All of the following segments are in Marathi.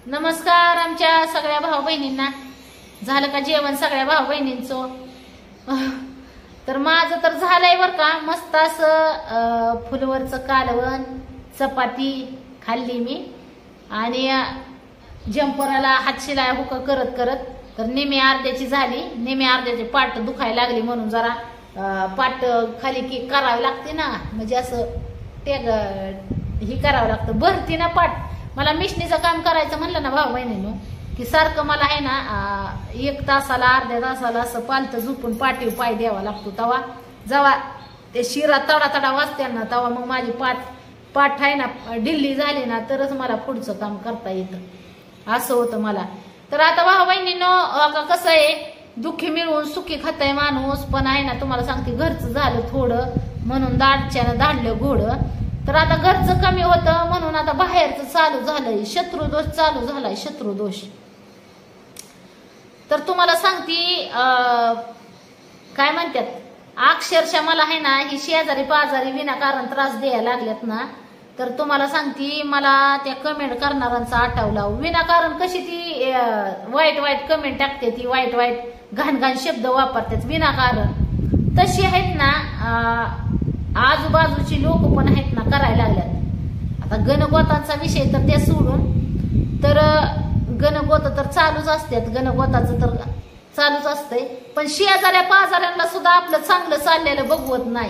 नमस्कार आमच्या सगळ्या भाऊ बहिणींना. झालं का जेवण सगळ्या भाऊ बहिणींचं? तर माझं तर झालंय बर का. मस्त असं फुलवरचं कालवण चपाती खाल्ली मी आणि जंपराला हात शिलाय हुक करत करत तर नेहमी अर्ध्याची झाली. नेहमी अर्ध्याची पाठ दुखायला लागली म्हणून जरा पाठ खाली की करावी लागते ना, म्हणजे असं टेग ही करावं लागतं, भरती ना पाठ. मला मिशनीचं काम करायचं म्हणलं ना भाऊ बहिणींनो की सारखं मला आहे ना 1 तासाला अर्ध्या तासाला असं पालतं झोपून पाठीव पाय द्यावा लागतो. तवा जेव्हा ते शिरा तडा तडा वाजते ना तेव्हा मग माझी पाठ आहे ना ढिल्ली झाली ना तरच मला पुढचं काम करता येतं. असं होतं मला. तर आता भाऊ बहिणींनो कसं आहे, दुःखी मिळवून सुखी खाताय माणूस. पण आहे ना तुम्हाला सांगते घरचं झालं थोडं म्हणून दाडच्यानं धाडलं घोडं. तर आता घरचं कमी होतं म्हणून आता बाहेरचं चालू झालंय. शत्रुदोष चालू झालाय, शत्रुदोष. तर तुम्हाला सांगती काय म्हणतात, अक्षरशः मला आहे ना ही शेजारी पाजारी विनाकारण त्रास द्यायला लागल्यात ना. तर तुम्हाला सांगती मला त्या कमेंट करणाऱ्यांचा आठवला. विनाकारण कशी ती वाईट वाईट कमेंट टाकते, ती वाईट वाईट घाण घाण शब्द वापरतात विनाकारण. तशी आहेत ना आजूबाजूची लोक पण आहेत ना करायला लागल्यात. आता गणगोतांचा विषय तर त्या सोडून, तर गणगोत तर चालूच असतात, गणगोताचं तर चालूच असतंय. पण शेजाऱ्या पाजाऱ्यांना सुद्धा आपलं चांगलं चाललेलं बघवत नाही.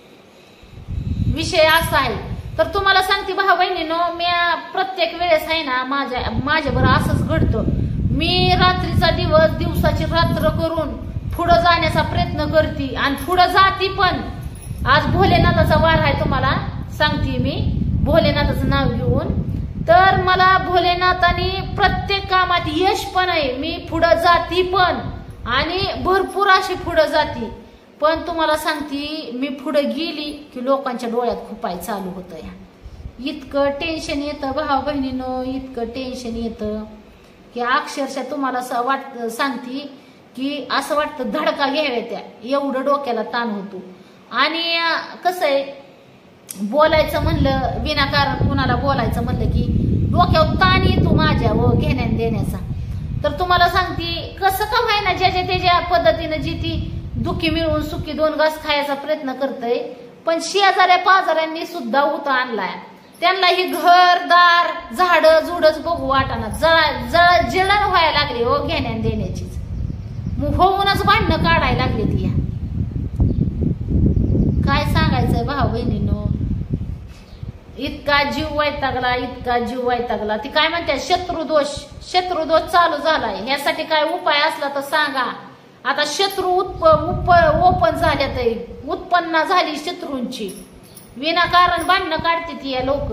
विषय असा आहे. तर तुम्हाला सांगते भाऊ बहिणीनो, मी प्रत्येक वेळेस आहे ना माझ्या बरं असंच घडतं. मी रात्रीचा दिवस दिवसाची रात्र करून पुढं जाण्याचा प्रयत्न करते आणि पुढं जाती. पण आज भोलेनाथाचा वार आहे, तुम्हाला सांगते मी भोलेनाथाचं नाव घेऊन. तर मला भोलेनाथाने प्रत्येक कामात यश पण आहे. मी पुढं जाती पण आणि भरपूर अशी पुढं जाती. पण तुम्हाला सांगते मी पुढे गेली की लोकांच्या डोळ्यात खुपाय चालू होतं. या इतकं टेन्शन येतं भाऊ बहिणीनं, इतकं टेन्शन येतं की अक्षरशः तुम्हाला सांगते की असं वाटतं धडका घ्याव्या त्या, एवढं डोक्याला ताण होतो. आणि कसं आहे, बोलायचं म्हणलं विनाकारण कुणाला बोलायचं म्हणलं की डोक्यावर ताण येतो माझ्या व घेण्या देण्याचा. तर तुम्हाला सांगते कसं का व्हायना ज्याच्या त्याच्या पद्धतीनं जी ती दुःखी मिळवून सुखी 2 घास खायचा प्रयत्न करतय. पण शेजाऱ्या पाजाऱ्यांनी सुद्धा उता आणलाय. त्यांना ही घरदार झाडं झुडच बघू वाटाना, जळण व्हायला लागली हो घेण्या देण्याचीच. होऊनच भांडणं काढायला लागली ती. काय सांगायचंय भाऊ बहिणींनो, इतका जीव वैतागला, इतका जीव वैतागला. ती काय म्हणते शत्रुदोष चालू झालाय. ह्यासाठी काय उपाय असला तर सांगा. आता शत्रू ओपन झाल्यात, उत्पन्न झाली शत्रूंची. विनाकारण भांडणं काढते ती या लोक,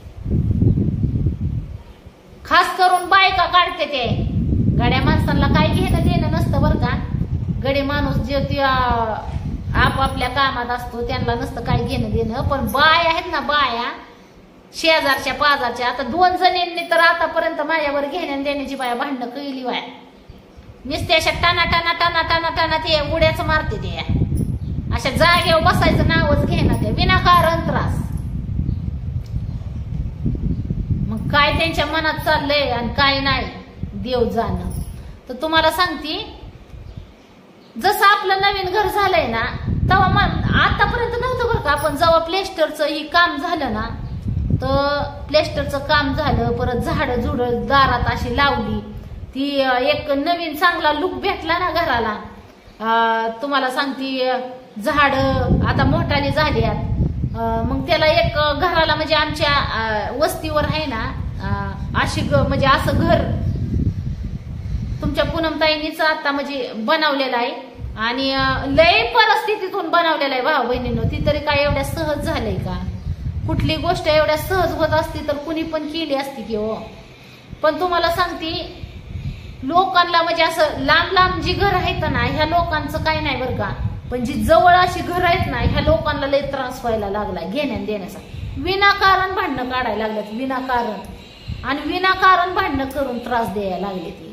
खास करून बायका काढते ते. गड्या माणसांना काय घेणं देणं नसतं बरं का. गडे माणूस जे आपापल्या कामात असतो त्यांना नसतं काय घेणं देणं. पण बाया आहेत ना, बाया शेजारच्या पाजारच्या, आता 2 जणींनी तर आतापर्यंत माझ्यावर घेण्या देण्याची बाया भांडणं केली बाया. नुसते अशा टाना टाना टाना टाना टाना ते उड्याच मारते ते. अशा जागेवर बसायचं नावच घेणं ते विनाकारण त्रास. मग काय त्यांच्या मनात चाललंय आणि काय नाही देव जाणं. तर तुम्हाला सांगते जसं आपलं नवीन घर झालंय ना तेव्हा आतापर्यंत नव्हतं बरं का. आपण जेव्हा प्लेस्टरचं ही काम झालं ना, तर प्लेस्टरचं काम झालं, परत झाडं झुडं दारात अशी लावली, ती एक नवीन चांगला लुक भेटला ना घराला. तुम्हाला सांगते झाड आता मोठाली झाल्यात. मग त्याला एक घराला म्हणजे आमच्या वस्तीवर आहे ना अशी म्हणजे असं घर तुमच्या पूनमताईनीच आता म्हणजे बनवलेलं आहे. आणि लय परिस्थितीतून बनवलेलं आहे भाऊ बहिणींनो. ती तरी काय एवढ्या सहज झालंय का? कुठली गोष्ट एवढ्या सहज होत असती तर कुणी पण केली असती की हो. पण तुम्हाला सांगते लोकांना म्हणजे असं लांब लांब जी घर आहेत ना ह्या लोकांचं काय नाही बरं का. पण जी जवळ अशी घर आहेत ना ह्या लोकांना लय त्रास व्हायला लागलाय घेण्या देण्याचा. विनाकारण भांडणं काढायला लागल्यात, विनाकारण. आणि विनाकारण भांडणं करून त्रास द्यायला लागले ती.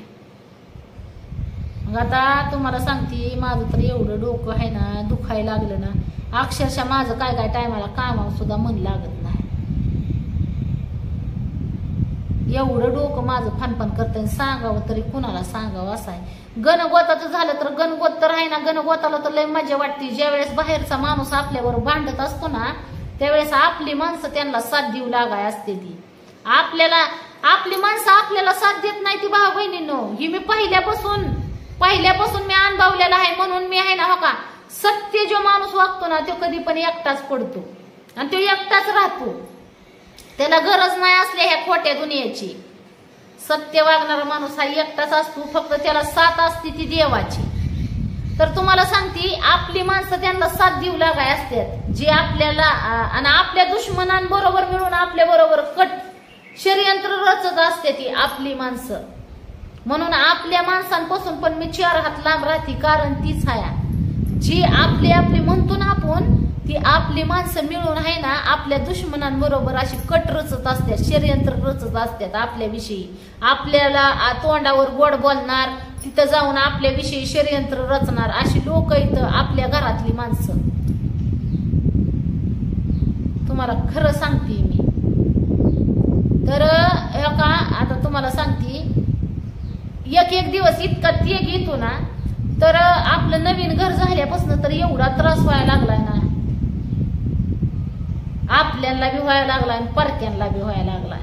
मग आता तुम्हाला सांगते माझं तर एवढं डोकं आहे ना दुखायला लागलं ना, अक्षरशः माझं काय टायमाला कामावर सुद्धा मन लागत नाही. एवढं डोकं माझं फानफान करतंय, सांगावं तरी कुणाला सांगावं असं आहे. गणगोताचं झालं तर गणगोत तर आहे ना, गणगोताला तर लय मजा वाटते. ज्यावेळेस बाहेरचा माणूस आपल्यावर भांडत असतो ना, त्यावेळेस आपली माणसं त्यांना साथ देऊ लागाय असते. ती आपली माणसं आपल्याला साथ देत नाही ती भाऊ बहिणींनो. ही मी पहिल्यापासून मी अनुभवलेला आहे. म्हणून मी आहे ना, हो का, सत्य जो माणूस वागतो ना तो कधी पण एकटाच पडतो आणि तो एकटाच राहतो. त्याला गरज नाही असल्या ह्या खोट्या दुनियेची. सत्य वागणारा माणूस हा एकटाच असतो, फक्त त्याला साथ असते ती देवाची. तर तुम्हाला सांगते, आपली माणसं त्यांना साथ देऊ लागाय असतात, जे आपल्याला आणि आपल्या दुश्मनांबरोबर मिळून आपल्या बरोबर कट षडयंत्र रचत असते ती आपली माणसं. म्हणून आपल्या माणसांपासून पण मी 4 हात लांब राहते. कारण तीच आहे जी आपली म्हणतो ना आपण, ती आपली माणसं मिळून आहे ना आपल्या दुश्मनांबरोबर अशी कट रचत असतात, षडयंत्र रचत असतात आपल्याविषयी. आपल्याला तोंडावर गोड बोलणार, तिथं जाऊन आपल्याविषयी षडयंत्र रचणार अशी लोक इथं आपल्या घरातली माणसं. तुम्हाला खरं सांगते मी. तर हे का आता तुम्हाला सांगते, एक दिवस इतका तेग येतो ना, तर आपलं नवीन घर झाल्यापासून तर एवढा त्रास व्हायला लागलाय ना, आपल्याला बी व्हायला लागलाय, परक्यांना बी व्हायला लागलाय,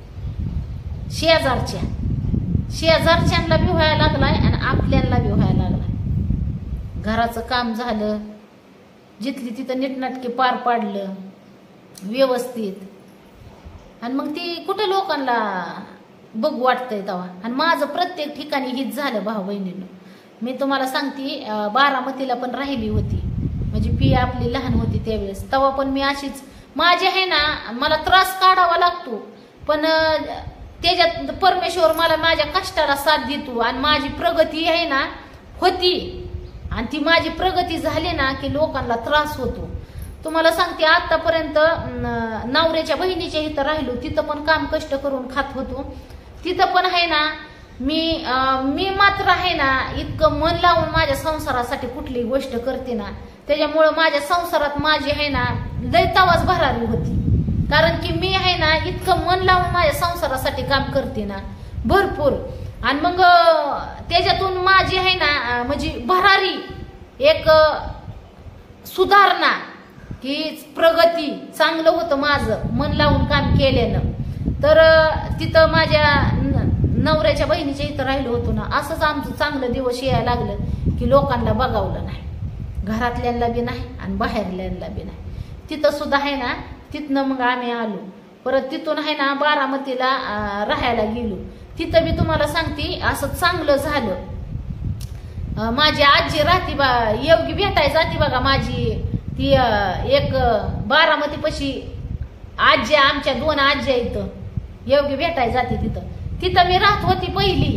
शेजारच्यांना बी व्हायला लागलाय आणि आपल्याला बी व्हायला लागलाय. घराचं काम झालं, जिथली तिथं नीटनाटके पार पाडलं व्यवस्थित, आणि मग ती कुठे लोकांना बघू वाटतंय तेव्हा. आणि माझं प्रत्येक ठिकाणी हीच झालं भाऊ बहिणीनं. मी तुम्हाला सांगते, बारामतीला पण राहिली होती, म्हणजे पी आपली लहान होती त्यावेळेस. तेव्हा पण मी अशीच माझी आहे ना, मला त्रास काढावा लागतो, पण त्याच्यात परमेश्वर मला माझ्या कष्टाला साथ देतो आणि माझी प्रगती आहे ना होती. आणि ती माझी प्रगती झाली ना की लोकांना त्रास होतो. तुम्हाला सांगते, आतापर्यंत नवऱ्याच्या बहिणीच्या इथं राहिलो, तिथं पण काम कष्ट करून खात होतो. तिथं पण आहे ना, मी मात्र आहे ना इतकं मन लावून माझ्या संसारासाठी कुठली गोष्ट करते ना, त्याच्यामुळं माझ्या संसारात माझी आहे ना लय तवाच भरारी होती. कारण की मी आहे ना इतकं मन लावून माझ्या संसारासाठी काम करते ना भरपूर. आणि मग त्याच्यातून माझी आहे ना म्हणजे भरारी, एक सुधारणा, की प्रगती चांगलं होतं माझं मन लावून काम केल्यानं. तर तिथं माझ्या नवऱ्याच्या बहिणीच्या इथं राहिलो होतो ना, असंच आमचं चांगलं दिवस यायला लागलं की लोकांना बघावलं नाही, घरातल्यांना बी नाही आणि बाहेरल्यांना बी नाही. तिथं सुद्धा आहे ना, तिथनं मग आम्ही आलो परत. तिथून आहे ना बारामतीला राहायला गेलो. तिथं बी तुम्हाला सांगते असं चांगलं झालं. माझी आजी राहती बा, योगी भेटाय जाती बघा माझी ती, एक बारामती पशी आजी, आमच्या 2 आजी इथं योगी भेटाय जाते. तिथं मी राहत होती पहिली.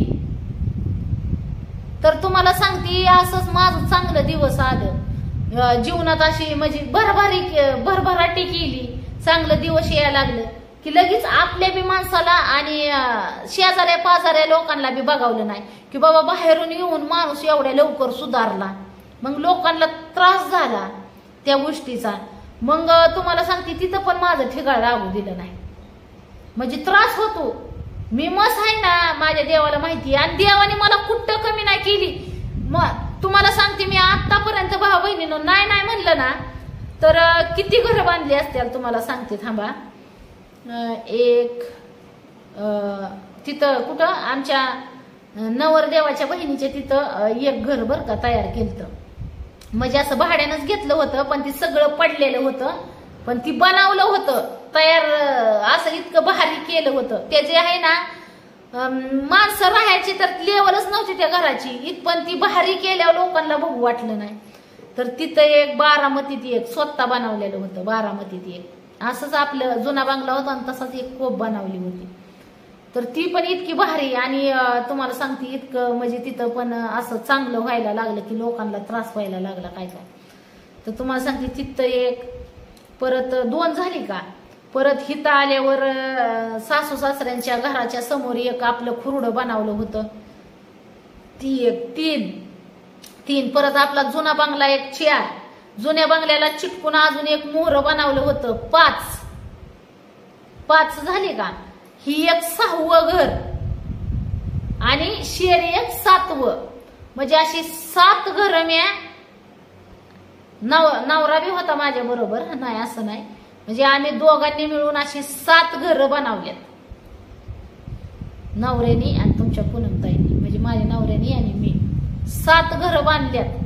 तर तुम्हाला सांगते, असंच माझं चांगलं दिवस आलं जीवनात. अशी म्हणजे भरभराटी केली, चांगलं दिवस यायला लागलं की लगेच आपल्या बी माणसाला आणि शेजाऱ्या पाजाऱ्या लोकांना बी बघावलं नाही की बाबा बाहेरून येऊन माणूस एवढ्या लवकर सुधारला. मग लोकांना त्रास झाला त्या गोष्टीचा. मग तुम्हाला सांगते, तिथं पण माझं ठिकाण राहू दिलं नाही, म्हणजे त्रास होतो. मी मस आहे ना, माझ्या देवाला माहिती, आणि देवाने मला कुठं कमी नाही केली. मग तुम्हाला सांगते, मी आतापर्यंत भाऊ बहिणीनं नाही म्हणलं ना तर किती घरं बांधली असतील तुम्हाला सांगते. थांबा, एक तिथं कुठं आमच्या नवरदेवाच्या बहिणीच्या तिथं एक घर बर का तयार केलं. म्हणजे असं भाड्यानंच घेतलं होतं, पण ती सगळं पडलेलं होतं, पण ती बनवलं होतं तयार, असं इतकं भारी केलं होतं. ते जे आहे ना माणसं राहायची तर लेवलच नव्हती त्या घराची, पण ती भारी केल्यावर लोकांना बघू वाटलं नाही. तर तिथं एक बारामतीत एक स्वतः बनवलेलं होतं. बारामतीत एक असंच आपलं जुना बांगला होता आणि तसाच एक कोप बनवली होती. तर ती पण इतकी भारी. आणि तुम्हाला सांगते, इतकं म्हणजे तिथं पण असं चांगलं व्हायला लागलं की लोकांना त्रास व्हायला लागला काय. तर तुम्हाला सांगते, तिथं एक, परत 2 झाली का, परत हिथं आल्यावर सासू सासऱ्यांच्या घराच्या समोर एक आपलं खुरडं बनवलं होतं. ती एक 3, परत आपला जुना बांगला एक 4, जुन्या बांगल्याला चिटकून अजून एक मोहरं बनवलं होतं 5 झाली का. ही एक 6वं घर आणि शेरी एक 7वं, म्हणजे अशी 7 घर म्या नवरा बी होता माझ्या बरोबर, नाही असं नाही, म्हणजे आम्ही दोघांनी मिळून अशी 7 घर बनवल्यात नवऱ्यानी आणि तुमच्या पूनमताईंनी, म्हणजे माझ्या नवऱ्यानी आणि मी 7 घर बांधल्यात.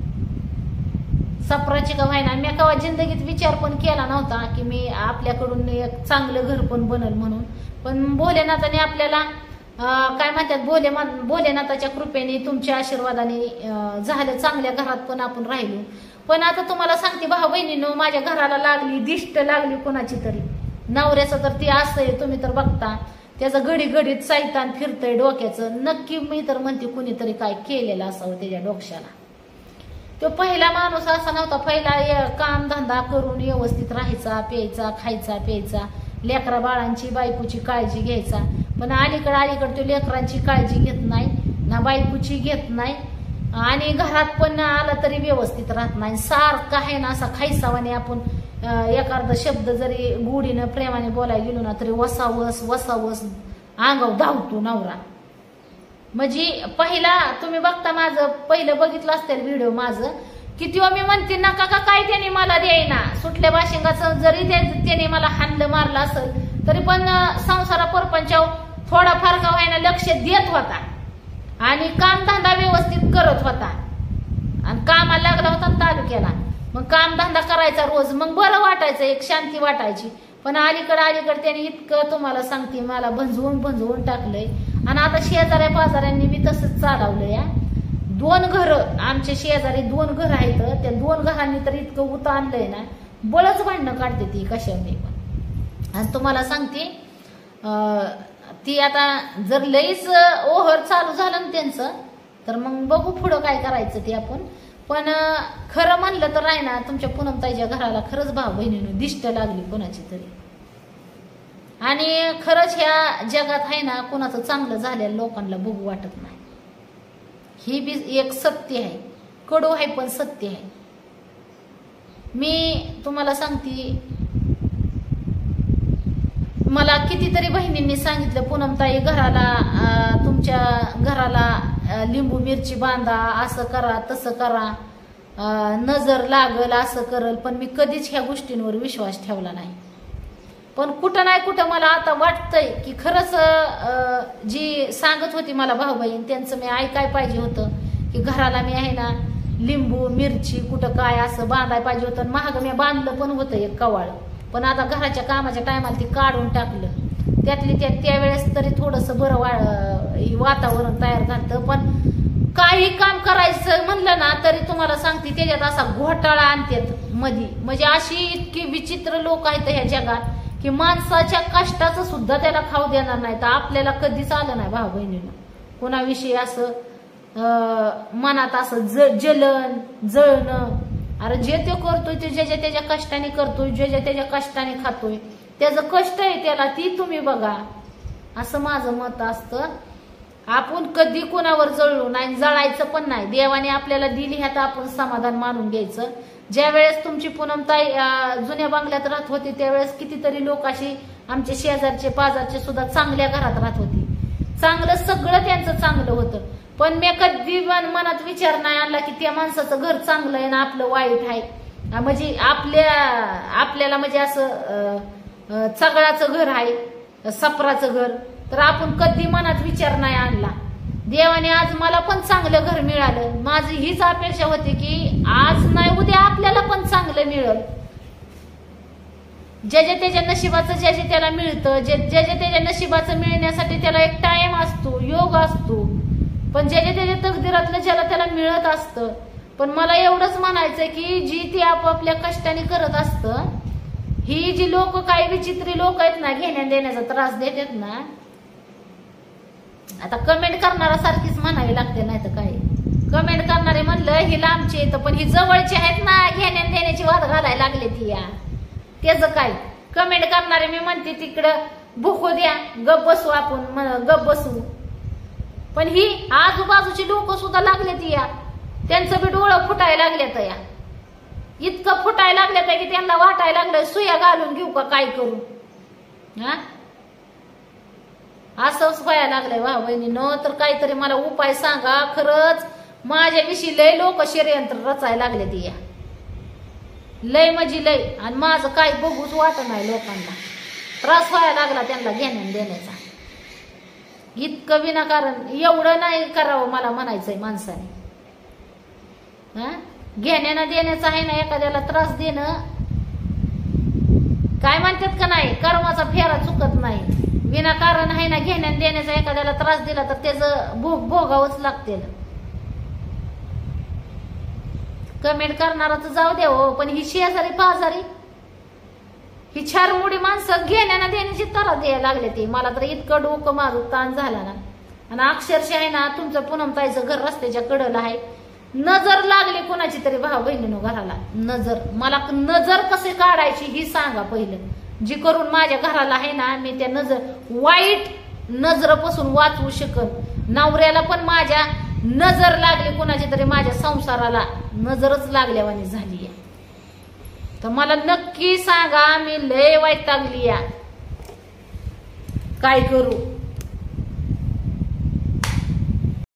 सपराची का व्हायना, मी कवा जिंदगीत विचार पण केला नव्हता की मी आपल्याकडून एक चांगलं घर पण बनल म्हणून. पण भोलेनाथाने आपल्याला काय म्हणतात, भोलेनाथाच्या कृपेने तुमच्या आशीर्वादाने झालं, चांगल्या घरात पण आपण राहिलो. पण आता तुम्हाला सांगते भाऊ बहिणींनो, माझ्या घराला लागली दिष्ट लागली कोणाची तरी. नवऱ्याचं तर ते असंय, तुम्ही तर बघता त्याचं घडी घडीत सैतान फिरतंय डोक्याचं. नक्की मी तर म्हणते कुणीतरी काय केलेलं असावं त्याच्या डोक्याला. तो पहिला माणूस असा नव्हता, पहिला काम धंदा करून व्यवस्थित राहायचा, प्यायचा, खायचा प्यायचा, लेकरा बाळांची बायकोची काळजी घ्यायचा. पण अलीकडे तो लेकरांची काळजी घेत नाही ना, बायकोची घेत नाही, आणि घरात पण आला तरी व्यवस्थित राहत नाही. सारखा आहे ना असा खायसावाने, आपण एखादा शब्द जरी गुढीनं प्रेमाने बोलायला गेलो ना तरी वसावस वसावस अंगाव धावतो नवरा. म्हणजे पहिला तुम्ही बघता, माझं पहिलं बघितलं असतील व्हिडिओ माझं, की तेव्हा मी म्हणते नका का काय त्याने मला द्यायना, सुटल्या बाशिंगाचं जरी त्याने मला हाणलं मारलं असेल तरी पण संसारा परपंचाव थोडाफार का व्हायना लक्ष देत होता आणि कामधंदा व्यवस्थित करत होता. आणि कामाला लागला होता तालुक्याला, मग कामधंदा करायचा रोज, मग बरं वाटायचं, एक शांती वाटायची. पण अलीकडे त्याने इतकं तुम्हाला सांगते मला भंजवून टाकलंय. आणि आता शेजाऱ्या पाजाऱ्यांनी बी तसंच चालवलं या. 2 घर आमच्या शेजारी 2 घर आहेत, त्या 2 घरांनी तर इतकं उत आणलंय ना, बळच भांडणं काढते ती कशाने पण. आणि तुम्हाला सांगते ती आता जर लईच ओव्हर चालू झालं ना त्यांचं, तर मग बघू पुढं काय करायचं ते आपण. पण खरं म्हणलं तर आहे ना, तुमच्या पूनमताईच्या घराला खरंच भाऊ बहिणीनं दिष्ट लागली कोणाची तरी. आणि खरंच ह्या जगात आहे ना, कोणाचं चांगलं झालेलं लोकांना बघू वाटत नाही. ही बी एक सत्य आहे, कडू आहे पण सत्य आहे. मी तुम्हाला सांगते, मला कितीतरी बहिणींनी सांगितलं पूनमताई घराला, तुमच्या घराला लिंबू मिरची बांधा, असं करा तसं करा, नजर लागल असं करल. पण मी कधीच ह्या गोष्टींवर विश्वास ठेवला नाही. पण कुठं नाही कुठं मला आता वाटतंय की खरंच जी सांगत होती मला भाऊ बहीण त्यांचं मी ऐकाय पाहिजे होतं, की घराला मी आहे ना लिंबू मिरची कुठं काय असं बांधाय पाहिजे होतं. महाग मी बांधलं पण होतं एक कवाळ, पण आता घराच्या कामाच्या टायमाला ती काढून टाकलं. त्यावेळेस तरी थोडंसं बरं वातावरण तयार झालं. पण काही काम करायचं म्हणलं ना तरी तुम्हाला सांगते त्याच्यात असा घोटाळा आणतात मध्ये. म्हणजे अशी इतकी विचित्र लोक आहेत ह्या जगात की माणसाच्या कष्टाचं सुद्धा त्याला खाऊ देणार नाही. तर आपल्याला कधीच आलं नाही भाऊ बहिणीनं कोणाविषयी असं मनात असं जळणं. अरे जे ते करतोय ते ज्याच्या त्याच्या कष्टाने करतोय, ज्याच्या त्याच्या कष्टाने खातोय, त्याचं कष्ट आहे त्याला, ती तुम्ही बघा, असं माझं मत असतं. आपण कधी कोणावर जळलो नाही, जळायचं पण नाही. देवाने आपल्याला दिली ह्यात आपण समाधान मानून घ्यायचं. ज्या वेळेस तुमची पूनमताई जुन्या बंगल्यात राहत होती त्यावेळेस कितीतरी लोक अशी आमचे शेजारचे पाजारचे सुद्धा चांगल्या घरात राहत होती, चांगलं सगळं त्यांचं चांगलं होतं. पण मी कधी मनात विचार नाही आणला की त्या माणसाचं घर चांगलं आहे ना आपलं वाईट आहे. म्हणजे आपल्याला म्हणजे असं चगळाचं घर आहे, सपराचं घर, तर आपण कधी मनात विचार नाही आणला. देवाने आज मला पण चांगलं घर मिळालं. माझी हीच अपेक्षा होती की आज नाही उद्या आपल्याला पण चांगलं मिळेल. ज्याच्या त्याच्या नशिबाचं ज्याच्या त्याला मिळतं, ज्याच्या त्याच्या नशिबाचं मिळण्यासाठी त्याला एक टाइम असतो, योग असतो. पण ज्याच्या त्याच्या तकदीरातलं ज्याला त्याला मिळत असतं. पण मला एवढंच म्हणायचं की जी ती आपापल्या कष्टाने करत असतं, ही जी लोक काही विचित्री लोक आहेत ना, घेण्या देण्याचा त्रास देतात ना, आता कमेंट करणारा सारखीच म्हणावी लागते, नाही तर काय. कमेंट करणारे म्हणलं ही लांबची येतं, पण ही जवळची आहेत ना, घेण्या देण्याची वाद घालायला लागले ती या. त्याचं काय कमेंट करणारे मी म्हणते तिकडं भुकू द्या, गप बसू आपण, गप बसू. पण ही आजूबाजूची लोक सुद्धा लागले ती या, त्यांचं बी डोळं फुटायला लागलेत या. इतकं फुटायला लागलेत की त्यांना वाटायला लागलं सुया घालून घेऊ का काय करू. हा असंच व्हायला लागलंय भाऊ बहिणीनं. तर काहीतरी मला उपाय सांगा. खरंच माझ्याविषयी लय लोक षडयंत्र रचायला लागले ती, लय म्हणजे लय. आणि माझं काही बघूच वाटत नाही. लोकांना त्रास व्हायला लागला त्यांना घेण्या देण्याचा. इतकं विनाकारण एवढं नाही करावं मला म्हणायचंय माणसाने. घेण्यानं देण्याचं आहे ना, एखाद्याला त्रास देणं. काय म्हणतात का नाही, कर्माचा फेरा चुकत नाही. विनाकारण आहे ना घेण्यानं देण्याचा एखाद्याला त्रास दिला तर त्याचं भोगावंच लागते. कमेंट करणारा तर जाऊ द्या हो, पण ही शेजारी पाजारी ही चारमुडी माणसं घेण्यानं देण्याची त्रास द्यायला लागले ते. मला तर इतकं डोकं मारून ताण झाला ना. आणि अक्षरशः आहे ना, तुमचं पूनमताईचं घर रस्त्याच्या कडेला आहे. नजर लागली कोणाची तरी भाऊ बहिणीनो घराला, नजर. मला नजर कसे काढायची ही सांगा पहिलं. जी करून माझ्या घराला आहे ना, मी त्या नजर वाईट नजरपासून वाचवू शकन. नवऱ्याला पण माझ्या नजर लागली कोणाची तरी, माझ्या संसाराला नजरच लागल्यावानी झाली. तर मला नक्की सांगा, मी लय वैतागली या, काय करू.